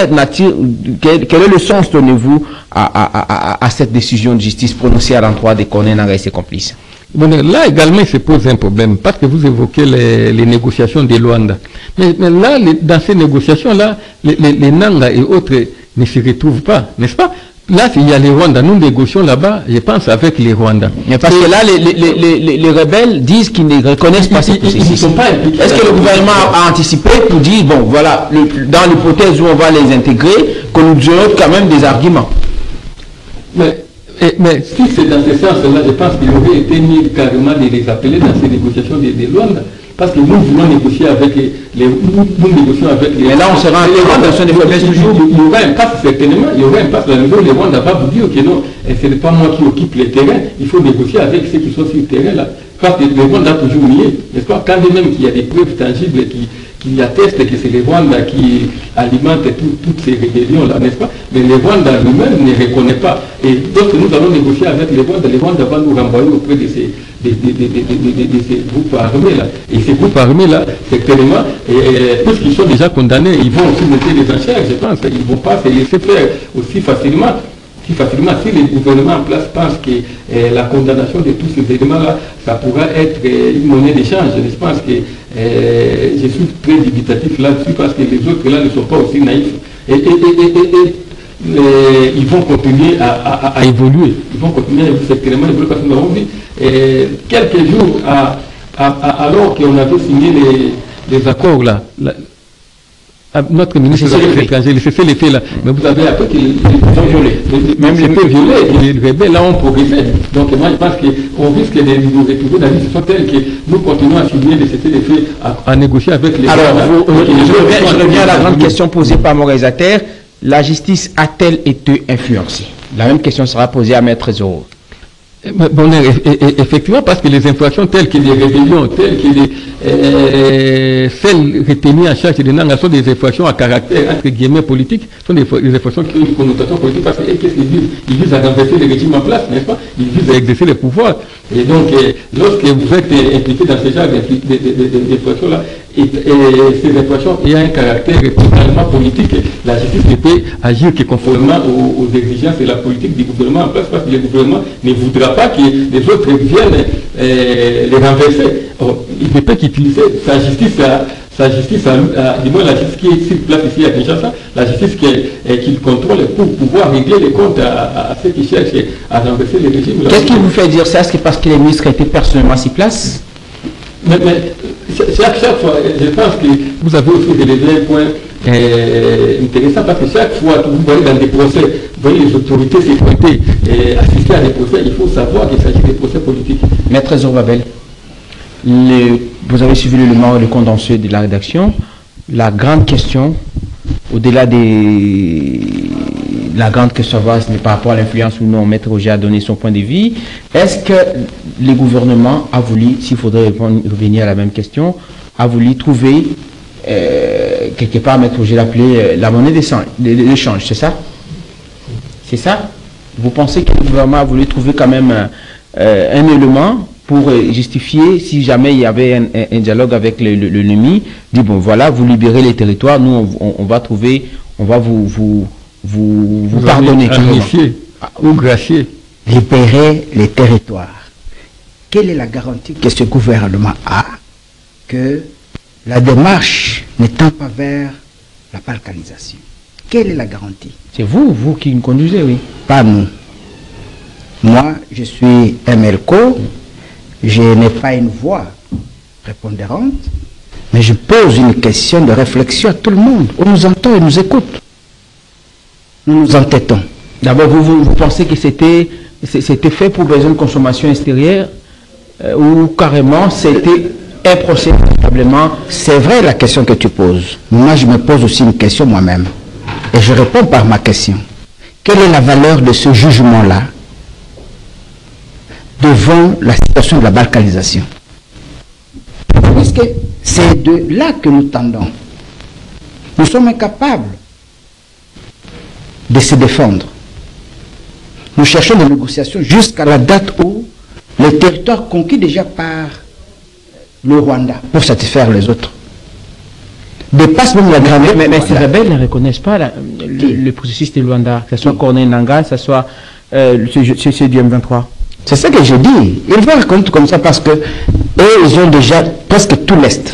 Speaker 1: est le sens donnez-vous à cette décision de justice prononcée à l'endroit de Corneille Nangaa et ses complices?
Speaker 3: Bon, là également, il se pose un problème, parce que vous évoquez les négociations de Luanda. Mais là, dans ces négociations-là, les Nanga et autres ne se retrouvent pas, n'est-ce pas? Là, il y a les Rwandais. Nous négocions là-bas, je pense, avec les Rwandais.
Speaker 1: Mais parce que là, les rebelles disent qu'ils ne reconnaissent pas ces processus.
Speaker 3: Ils ne sont pas impliqués.
Speaker 1: Est-ce que le gouvernement a anticipé pour dire, bon, voilà, dans l'hypothèse où on va les intégrer, que nous donnons quand même des arguments?
Speaker 3: Mais si c'est dans ce sens-là, je pense qu'il aurait été mieux carrément de les appeler dans ces négociations de Luanda. Parce que nous voulons négocier avec nous négocions avec les...
Speaker 1: Mais là, on sera en tension de faiblesse toujours.
Speaker 3: Il y aura un passe, certainement. Il y aura un passe. La nouvelle, les Rwandais va vous dire que non, ce n'est pas moi qui occupe les terrains. Il faut négocier avec ceux qui sont sur le terrain là. Parce que les Rwandais ont toujours nié. N'est-ce pas? Quand même qu'il y a des preuves tangibles qui attestent que c'est les Rwandais qui alimentent toutes ces rébellions-là, n'est-ce pas? Mais les Rwandais eux-mêmes ne reconnaissent pas. Et donc nous allons négocier avec les Rwandais vont nous renvoyer auprès de ces groupes armés-là. Et ces groupes armés-là, certainement, puisqu'ils sont déjà condamnés, ils vont aussi mettre les enchères, je pense. Ils ne vont pas se laisser faire aussi facilement. Si les gouvernements en place pensent que la condamnation de tous ces éléments-là, ça pourra être une monnaie d'échange. Je pense que je suis très dubitatif là-dessus parce que les autres là ne sont pas aussi naïfs. Et ils vont continuer à évoluer. Ils vont continuer à évoluer parce que nous avons vu quelques jours alors qu'on avait signé les accords là. Notre ministre des Affaires étrangères, il fait les faits là. Mais vous avez appris qu'ils ont violé. Même les faits violés, les rebelles là ont progressé. Donc moi je pense qu'on risque de nous retrouver dans une situation telle que nous continuons à subir des faits à négocier avec les...
Speaker 1: Alors, je reviens à la grande question posée par mon réalisateur. La justice a-t-elle été influencée? La même question sera posée à Maître Zoro.
Speaker 3: Bon, effectivement, parce que les infractions telles que les rébellions, telles que celles retenues en charge des Nanga sont des infractions à caractère, entre guillemets, politique, sont des infractions qui ont une connotation politique, parce qu'est-ce qu'ils visent? Ils visent à renverser le régime en place, n'est-ce pas? Ils visent à exercer le pouvoir. Et donc, lorsque vous êtes impliqué dans ce genre d'infractions-là, et ces infractions ayant un caractère totalement politique, la justice ne peut agir que conformément aux exigences de la politique du gouvernement en place, parce que le gouvernement ne voudra pas que les autres viennent les renverser. Or, il ne peut qu'utiliser sa justice, du moins la justice qui est sur place ici à Kinshasa, la justice qu'il contrôle pour pouvoir régler les comptes à ceux qui cherchent à renverser le régime.
Speaker 1: Qu'est-ce qui vous fait dire ça? Est-ce que parce que les ministres étaient personnellement sur place?
Speaker 3: Mais chaque fois, je pense que vous avez aussi relevé un point intéressant, parce que chaque fois que vous voyez dans des procès, vous voyez les autorités sécurité assister à des procès, il faut savoir qu'il s'agit des procès politiques.
Speaker 1: Maître Zorbabel, vous avez suivi l'élément et le condensé de la rédaction. La grande question, au-delà de la grande question, c'est par rapport à l'influence ou non, Maître Roger a donné son point de vue. Est-ce que le gouvernement a voulu, s'il faudrait revenir à la même question, a voulu trouver quelque part, Maître Roger l'appelait la monnaie d'échange, c'est ça? C'est ça? Vous pensez que le gouvernement a voulu trouver quand même un élément pour justifier, si jamais il y avait un dialogue avec l'ennemi, dit bon voilà, vous libérez les territoires, nous on va trouver, on va vous pardonner.
Speaker 3: Ou gracier.
Speaker 2: Libérer les territoires. Quelle est la garantie que ce gouvernement a que la démarche n'étend pas vers la balkanisation? Quelle est la garantie?
Speaker 1: C'est vous qui nous conduisez, oui.
Speaker 2: Pas nous. Moi, je suis MLCO, je n'ai pas une voix prépondérante, mais je pose une question de réflexion à tout le monde. On nous entend et nous écoute. Nous nous entêtons.
Speaker 1: D'abord, vous pensez que c'était fait pour besoin de consommation extérieure ou carrément c'était un procès véritablement?
Speaker 2: C'est vrai la question que tu poses. Moi, je me pose aussi une question moi-même. Et je réponds par ma question. Quelle est la valeur de ce jugement-là devant la situation de la balkanisation? Puisque c'est de là que nous tendons. Nous sommes incapables de se défendre. Nous cherchons des négociations jusqu'à la date où les territoires conquis déjà par le Rwanda pour satisfaire les autres dépassent même la grandeur.
Speaker 1: Mais ces rebelles ne reconnaissent pas le processus de Luanda, que ce soit Corneille Nangaa, que ce soit ce du M23.
Speaker 2: C'est ça que je dis. Ils vont reconnaître comme ça parce que eux, ils ont déjà presque tout l'Est.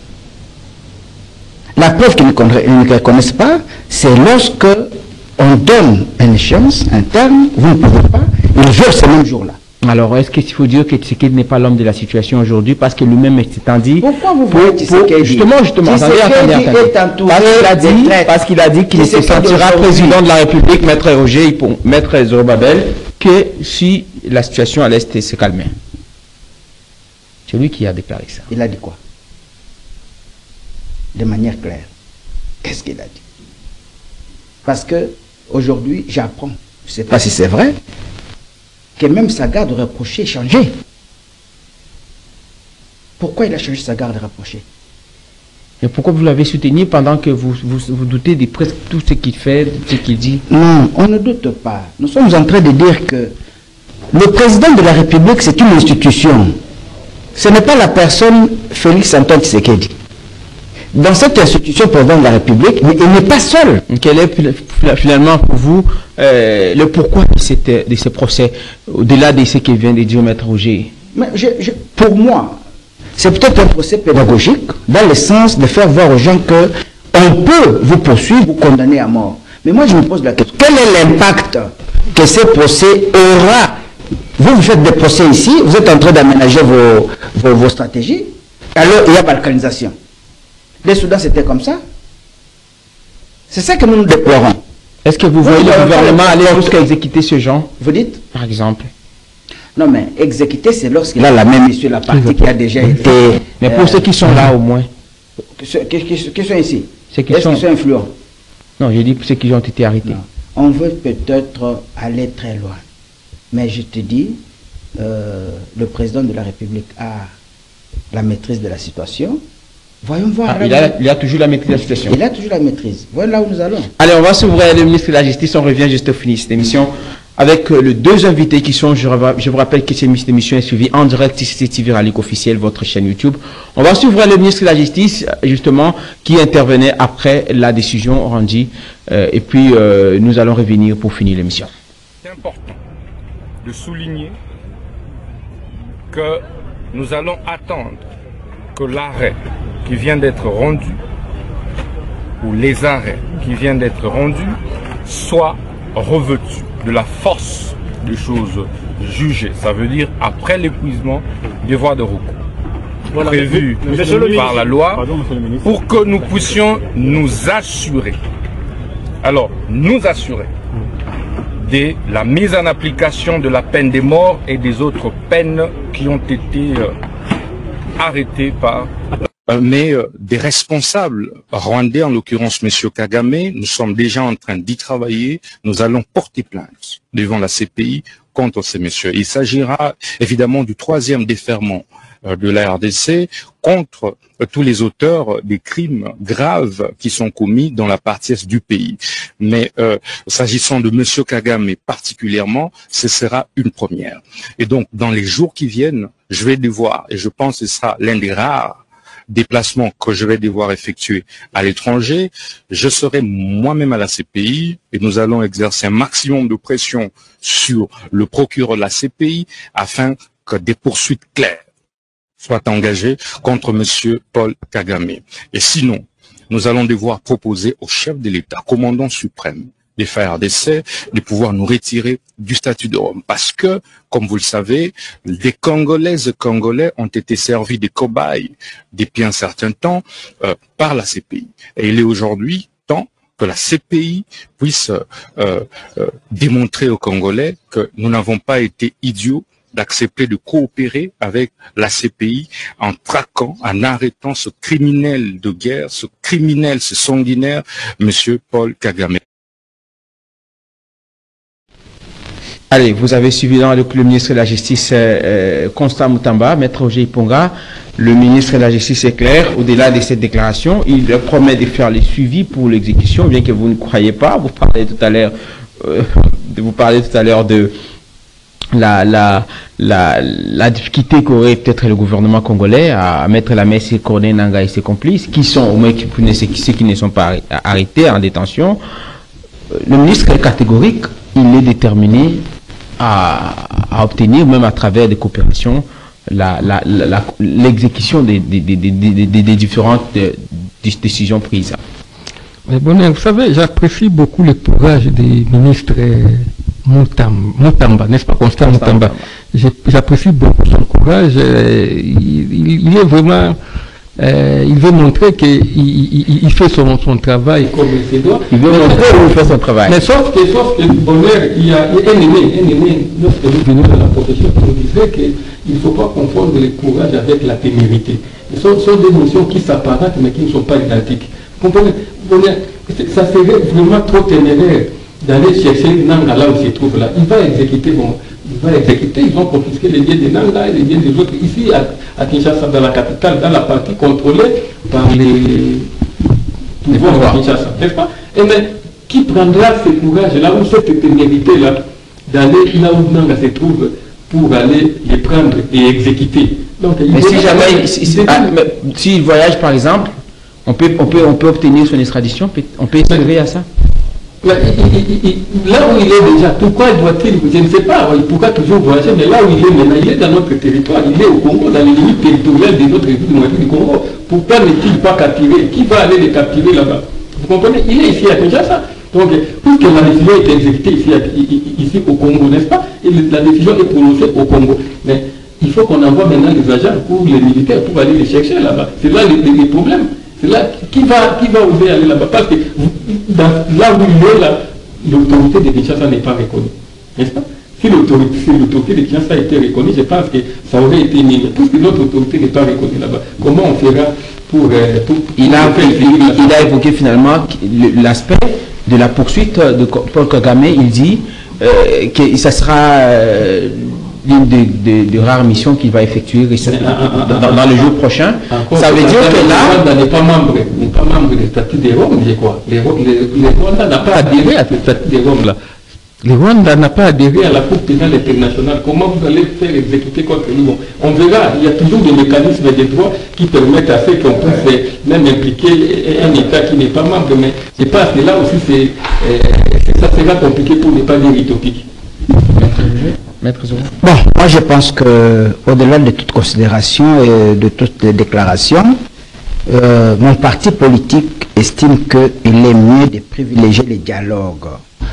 Speaker 2: La preuve qu'ils ne reconnaissent pas, c'est lorsque on donne une échéance, un terme, vous ne pouvez pas, ils veulent ce même jour-là.
Speaker 1: Alors, est-ce qu'il faut dire que Tshisekedi n'est pas l'homme de la situation aujourd'hui parce que lui-même est dit...
Speaker 2: Pourquoi vous voyez Tshisekedi?
Speaker 1: Justement, parce qu'il a dit qu'il se sentira président de la République, Maître Roger, Maître Zorbabel, que si la situation à l'Est se calmait. C'est lui qui a déclaré ça.
Speaker 2: Il a dit quoi? De manière claire. Qu'est-ce qu'il a dit? Parce que aujourd'hui, j'apprends, je ne sais pas si c'est vrai, que même sa garde rapprochée a changé. Pourquoi il a changé sa garde rapprochée?
Speaker 1: Et pourquoi vous l'avez soutenu pendant que vous doutez de presque tout ce qu'il fait, ce qu'il dit?
Speaker 2: Non, on ne doute pas. Nous sommes en train de dire que le président de la République, c'est une institution. Ce n'est pas la personne Félix Antoine Tshisekedi. Dans cette institution président de la République, mais il n'est pas seul.
Speaker 1: Quel est finalement pour vous le pourquoi de ce procès, au-delà de ce que vient de dire Maître Roger?
Speaker 2: Mais pour moi, c'est peut-être un procès pédagogique, dans le sens de faire voir aux gens qu'on peut vous poursuivre, vous condamner à mort. Mais moi, je me pose la question, quel est l'impact que ce procès aura? Vous faites des procès ici, vous êtes en train d'aménager vos stratégies, alors il y a balkanisation. Les Soudan, c'était comme ça. C'est ça que nous nous déplorons.
Speaker 1: Est-ce que vous voyez le gouvernement aller jusqu'à exécuter ce genre?
Speaker 2: Vous dites?
Speaker 1: Par exemple.
Speaker 2: Non, mais exécuter, c'est lorsqu'il a la même issue, la partie qui a déjà été...
Speaker 1: Mais pour ceux qui sont là, au moins.
Speaker 2: Qui sont ici?
Speaker 1: Ceux qui
Speaker 2: Est-ce
Speaker 1: sont...
Speaker 2: qu'ils sont influents?
Speaker 1: Non, j'ai dit ceux qui ont été arrêtés.
Speaker 2: Non. On veut peut-être aller très loin. Mais je te dis, le président de la République a la maîtrise de la situation. Voyons voir.
Speaker 1: Il a toujours la maîtrise de la situation.
Speaker 2: Il a toujours la maîtrise. Voilà là où nous allons.
Speaker 1: Allez, on va s'ouvrir le ministre de la Justice. On revient juste au fini de cette émission avec les deux invités qui sont, je vous rappelle que cette émission est suivie en direct sur CCTV Ralik officiel, votre chaîne YouTube. On va s'ouvrir le ministre de la Justice, justement, qui intervenait après la décision rendue. Et puis, nous allons revenir pour finir l'émission.
Speaker 6: C'est important de souligner que nous allons attendre que l'arrêt qui vient d'être rendu ou les arrêts qui viennent d'être rendus soient revêtus de la force des choses jugées. Ça veut dire après l'épuisement des voies de recours prévues par la loi pour que nous puissions nous assurer. Alors, nous assurer de la mise en application de la peine de mort et des autres peines qui ont été arrêtées par... Mais des responsables rwandais, en l'occurrence M. Kagame, nous sommes déjà en train d'y travailler. Nous allons porter plainte devant la CPI contre ces messieurs. Il s'agira évidemment du troisième déferment de la RDC contre tous les auteurs des crimes graves qui sont commis dans la partie est du pays. Mais s'agissant de M. Kagame particulièrement, ce sera une première. Et donc, dans les jours qui viennent, je vais devoir, et je pense que ce sera l'un des rares déplacements que je vais devoir effectuer à l'étranger, je serai moi-même à la CPI et nous allons exercer un maximum de pression sur le procureur de la CPI afin que des poursuites claires soient engagées contre M. Paul Kagame. Et sinon, nous allons devoir proposer au chef de l'État, commandant suprême des FARDC, de pouvoir nous retirer du statut de Rome. Parce que, comme vous le savez, des Congolaises et Congolais ont été servis de cobayes depuis un certain temps par la CPI. Et il est aujourd'hui temps que la CPI puisse démontrer aux Congolais que nous n'avons pas été idiots d'accepter de coopérer avec la CPI en traquant, en arrêtant ce criminel de guerre, ce criminel, ce sanguinaire, M. Paul Kagame.
Speaker 1: Allez, vous avez suivi dans le ministre de la Justice Constant Mutamba, Maître Roger Iponga. Le ministre de la Justice est clair, au-delà de cette déclaration, il promet de faire les suivis pour l'exécution, bien que vous ne croyez pas. Vous parlez tout à l'heure de la difficulté qu'aurait peut-être le gouvernement congolais à mettre la main sur Corneille Nangaa et ses complices, qui sont au moins ceux qui ne sont pas arrêtés en détention. Le ministre est catégorique, il est déterminé à obtenir, même à travers des coopérations, l'exécution des différentes décisions prises.
Speaker 3: Mais bon, vous savez, j'apprécie beaucoup le courage des ministres Mutamba, n'est-ce pas, Constant Mutamba. J'apprécie beaucoup son courage. Il est vraiment... il veut montrer qu'il fait son travail comme il se doit.
Speaker 1: Il veut montrer où il fait son travail.
Speaker 3: Mais sauf que bonheur, il y a un aîné, lorsque nous venons de la profession, qui nous disait qu'il ne faut pas confondre le courage avec la témérité. Ce sont des notions qui s'apparentent mais qui ne sont pas identiques. Vous comprenez? Ça serait vraiment trop téméraire d'aller chercher Nanga là où il se trouve là. Il va exécuter, ils ont confisqué les biens de Nanga et les biens des autres ici à Kinshasa, dans la capitale, dans la partie contrôlée par les pouvoirs de Kinshasa, n'est-ce pas? Et mais qui prendra ce courage là où cette témérité là d'aller là où Nanga se trouve pour aller les prendre et exécuter? Donc,
Speaker 1: mais si jamais, s'il voyage par exemple, on peut obtenir son extradition, on peut espérer à ça?
Speaker 3: Là où il est déjà, pourquoi doit-il, je ne sais pas, il pourra toujours voyager, mais là où il est maintenant, il est dans notre territoire, il est au Congo, dans les limites territoriales de notre ville du Congo. Pourquoi n'est-il pas capturé? Qui va aller le capturer là-bas? Vous comprenez? Il est ici à Kinshasa. Donc, puisque la décision est exécutée ici au Congo, n'est-ce pas? Et la décision est prononcée au Congo. Mais il faut qu'on envoie maintenant les agents pour les militaires pour aller les chercher là-bas. C'est là les problèmes. C'est là qui va oser aller là-bas. Parce que là où il est, l'autorité de Kinshasa n'est pas reconnue. N'est-ce pas? Si l'autorité de Kinshasa a été reconnue, je pense que ça aurait été mieux. Puisque notre autorité n'est pas reconnue là-bas, comment on fera pour
Speaker 1: il a évoqué finalement l'aspect de la poursuite de Paul Kagame. Il dit que ça sera l'une des rares missions qu'il va effectuer dans les jours prochains. Ça veut dire que là...
Speaker 3: Le Rwanda n'est pas membre du statut des Roms, je crois. Le Rwanda n'a pas adhéré à ce statut des Roms là. Le Rwanda n'a pas adhéré à la Cour pénale internationale. Comment vous allez faire exécuter contre nous? On verra. Il y a toujours des mécanismes de droit qui permettent à ce qu'on puisse même impliquer un État qui n'est pas membre. Mais je pense que là aussi, ça sera compliqué pour ne pas dire utopique.
Speaker 2: Maître Zoro. Bon, moi je pense que au-delà de toute considération et de toutes les déclarations, mon parti politique estime qu'il est mieux de privilégier les dialogues.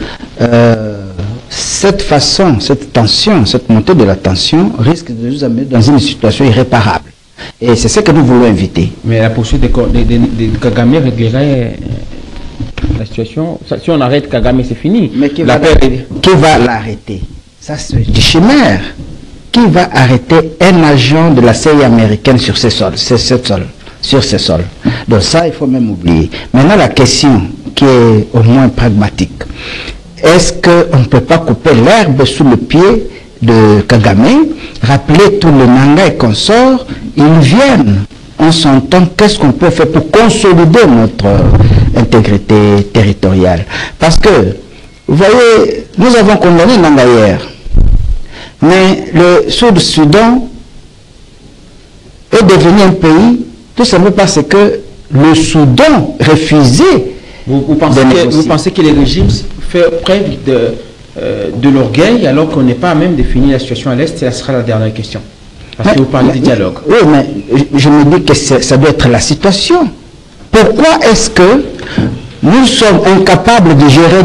Speaker 2: Cette façon, cette tension, cette montée de la tension risque de nous amener dans une situation irréparable. Et c'est ce que nous voulons éviter.
Speaker 1: Mais la poursuite de Kagame réglerait la situation. Si on arrête Kagame, c'est fini.
Speaker 2: Mais qui va l'arrêter? Ça, c'est du chimère. Qui va arrêter un agent de la CIA américaine sur ces sols, sur ces sols? Donc ça, il faut même oublier. Maintenant, la question qui est au moins pragmatique. Est-ce qu'on ne peut pas couper l'herbe sous le pied de Kagame, rappeler tous les Nanga et consorts, ils viennent, on s'entend, qu'est-ce qu'on peut faire pour consolider notre intégrité territoriale? Parce que, vous voyez, nous avons condamné Nanga hier, mais le Sud-Soudan est devenu un pays tout simplement parce que le Soudan refusait.
Speaker 1: Vous pensez que les régimes font preuve de l'orgueil alors qu'on n'est pas à même de finir la situation à l'Est? Ça sera la dernière question. Parce que vous parlez du dialogue.
Speaker 2: Oui, mais je me dis que ça doit être la situation. Pourquoi est-ce que nous sommes incapables de gérer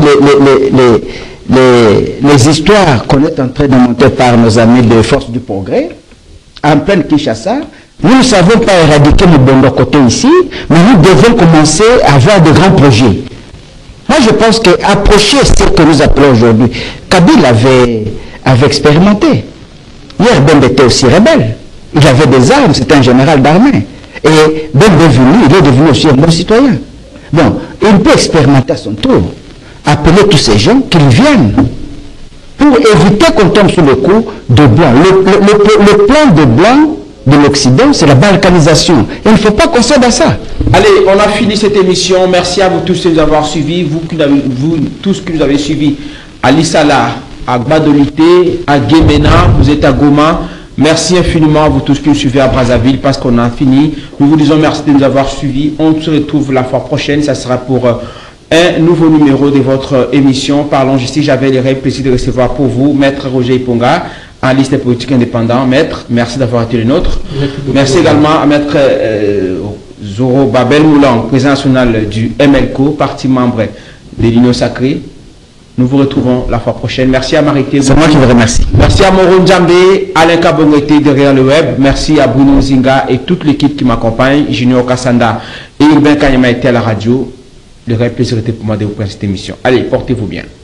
Speaker 2: les histoires qu'on est en train de monter par nos amis de Force du Progrès en pleine Kinshasa? Nous ne savons pas éradiquer le bon côté ici, mais nous devons commencer à avoir de grands projets. Moi, je pense qu'approcher ce que nous appelons aujourd'hui, Kabila avait expérimenté. Hier, Bembe était aussi rebelle. Il avait des armes, c'était un général d'armée. Et Bembe il est devenu aussi un bon citoyen. Bon, il peut expérimenter à son tour. Appeler tous ces gens qu'ils viennent pour éviter qu'on tombe sous le coup de Blanc. Le plan de Blanc de l'Occident, c'est la balkanisation. Et il ne faut pas qu'on cède à ça.
Speaker 1: Allez, on a fini cette émission. Merci à vous tous de nous avoir suivis. Vous tous qui nous avez suivis à Lissala, à Gbadolité, à Guémena, vous êtes à Goma. Merci infiniment à vous tous qui nous suivez à Brazzaville parce qu'on a fini. Nous vous disons merci de nous avoir suivis. On se retrouve la fois prochaine. Ça sera pour un nouveau numéro de votre émission Parlons Justice. J'avais le plaisir de recevoir pour vous Maître Roger Iponga, analyste politique indépendant. Maître, merci d'avoir été le nôtre. Merci également à Maître Zoro Babel Moulan, président national du MLCO, parti membre de l'Union Sacrée. Nous vous retrouvons la fois prochaine. Merci à Marité.
Speaker 2: C'est moi qui vous remercie.
Speaker 1: Merci à Moron Djambé, Alain Kabongete derrière le web. Merci à Bruno Zinga et toute l'équipe qui m'accompagne, Junior Kassanda et Urbain Kanyama était à la radio. Le réel plaisir était pour moi de vous prendre cette émission. Allez, portez-vous bien.